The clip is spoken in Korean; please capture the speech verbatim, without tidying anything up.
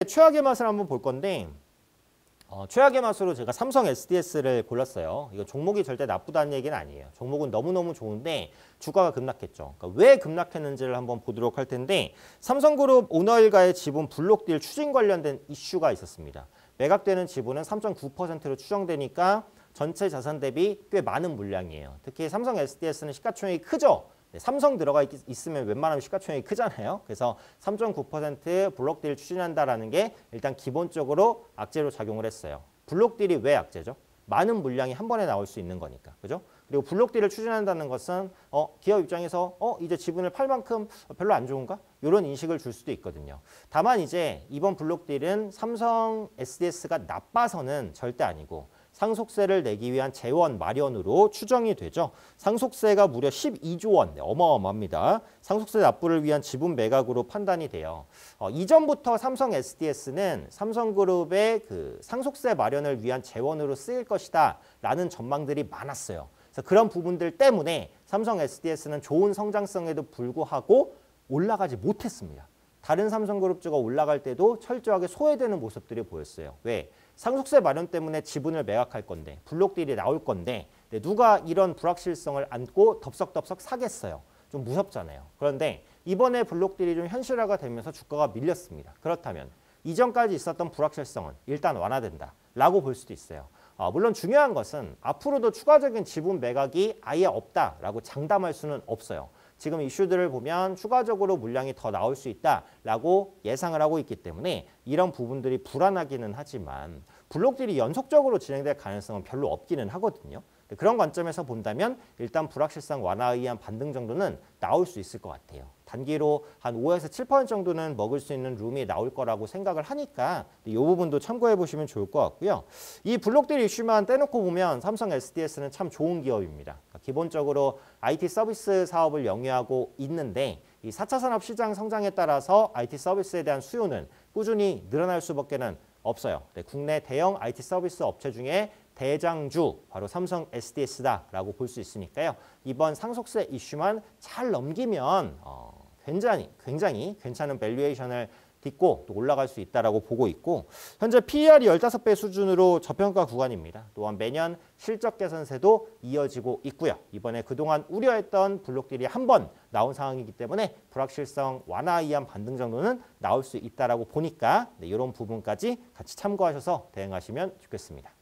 최악의 맛을 한번 볼 건데 어, 최악의 맛으로 제가 삼성 에스디에스를 골랐어요. 이거 종목이 절대 나쁘다는 얘기는 아니에요. 종목은 너무너무 좋은데 주가가 급락했죠. 그러니까 왜 급락했는지를 한번 보도록 할 텐데 삼성그룹 오너일가의 지분 블록딜 추진 관련된 이슈가 있었습니다. 매각되는 지분은 삼 점 구 퍼센트로 추정되니까 전체 자산 대비 꽤 많은 물량이에요. 특히 삼성 에스디에스는 시가총액이 크죠. 네, 삼성 들어가 있, 있으면 웬만하면 시가총액이 크잖아요. 그래서 삼 점 구 퍼센트 블록딜 추진한다라는 게 일단 기본적으로 악재로 작용을 했어요. 블록딜이 왜 악재죠? 많은 물량이 한 번에 나올 수 있는 거니까. 그죠? 그리고 블록딜을 추진한다는 것은 어, 기업 입장에서 어, 이제 지분을 팔 만큼 별로 안 좋은가? 이런 인식을 줄 수도 있거든요. 다만 이제 이번 블록딜은 삼성 에스디에스가 나빠서는 절대 아니고 상속세를 내기 위한 재원 마련으로 추정이 되죠. 상속세가 무려 십이조 원, 네, 어마어마합니다. 상속세 납부를 위한 지분 매각으로 판단이 돼요. 어, 이전부터 삼성 에스디에스는 삼성그룹의 그 상속세 마련을 위한 재원으로 쓰일 것이다 라는 전망들이 많았어요. 그래서 그런 부분들 때문에 삼성 에스디에스는 좋은 성장성에도 불구하고 올라가지 못했습니다. 다른 삼성그룹주가 올라갈 때도 철저하게 소외되는 모습들이 보였어요. 왜? 상속세 마련 때문에 지분을 매각할 건데 블록딜이 나올 건데 누가 이런 불확실성을 안고 덥석덥석 사겠어요. 좀 무섭잖아요. 그런데 이번에 블록딜이 좀 현실화가 되면서 주가가 밀렸습니다. 그렇다면 이전까지 있었던 불확실성은 일단 완화된다 라고 볼 수도 있어요. 어, 물론 중요한 것은 앞으로도 추가적인 지분 매각이 아예 없다라고 장담할 수는 없어요. 지금 이슈들을 보면 추가적으로 물량이 더 나올 수 있다라고 예상을 하고 있기 때문에 이런 부분들이 불안하기는 하지만 블록딜이 연속적으로 진행될 가능성은 별로 없기는 하거든요. 그런 관점에서 본다면 일단 불확실성 완화에 의한 반등 정도는 나올 수 있을 것 같아요. 단기로 한 오에서 칠 퍼센트 정도는 먹을 수 있는 룸이 나올 거라고 생각을 하니까 이 부분도 참고해 보시면 좋을 것 같고요. 이 블록딜 이슈만 떼놓고 보면 삼성 에스디에스는 참 좋은 기업입니다. 그러니까 기본적으로 아이티 서비스 사업을 영위하고 있는데 이 사 차 산업 시장 성장에 따라서 아이티 서비스에 대한 수요는 꾸준히 늘어날 수밖에는 없어요. 네, 국내 대형 아이티 서비스 업체 중에 대장주 바로 삼성 에스디에스다라고 볼 수 있으니까요. 이번 상속세 이슈만 잘 넘기면 어, 굉장히 굉장히 괜찮은 밸류에이션을 딛고 또 올라갈 수 있다라고 보고 있고 현재 피이알이 십오 배 수준으로 저평가 구간입니다. 또한 매년 실적 개선세도 이어지고 있고요. 이번에 그동안 우려했던 블록딜이 한 번 나온 상황이기 때문에 불확실성 완화에 의한 반등 정도는 나올 수 있다라고 보니까 네, 이런 부분까지 같이 참고하셔서 대응하시면 좋겠습니다.